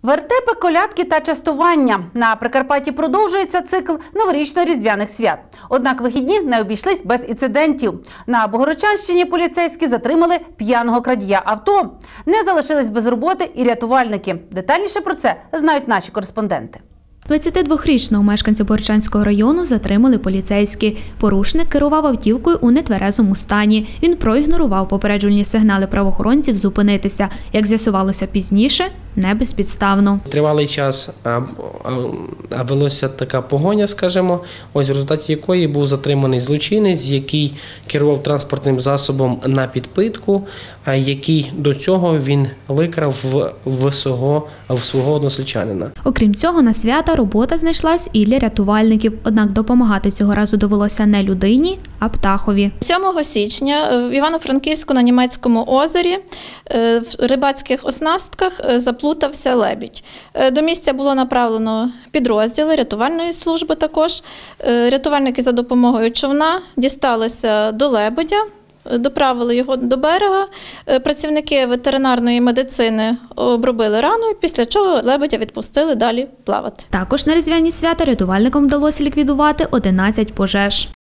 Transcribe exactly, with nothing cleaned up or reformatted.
Вертепи, колядки та частування. На Прикарпатті продовжується цикл новорічно-різдвяних свят. Однак вихідні не обійшлись без інцидентів. На Богородчанщині поліцейські затримали п'яного крадія авто. Не залишились без роботи і рятувальники. Детальніше про це знають наші кореспонденти. двадцятидвохрічного мешканця Богородчанського району затримали поліцейські. Порушник керував автівкою у нетверезому стані. Він проігнорував попереджувальні сигнали правоохоронців зупинитися. Як з'ясувалося пізніше, не безпідставно. Тривалий час а, а, а велося така погоня, скажімо, ось в результаті якої був затриманий злочинець, який керував транспортним засобом на підпитку, а який до цього він викрав в, в, свого, в свого односельчанина. Окрім цього, на свята робота знайшлась і для рятувальників. Однак допомагати цього разу довелося не людині, а птахові. сьомого січня в Івано-Франківську на Німецькому озері в рибацьких оснастках заплутався лебідь. До місця було направлено підрозділи рятувальної служби також. Рятувальники за допомогою човна дісталися до лебедя, доправили його до берега. Працівники ветеринарної медицини обробили рану, після чого лебедя відпустили далі плавати. Також на різдвяні свята рятувальникам вдалося ліквідувати одинадцять пожеж.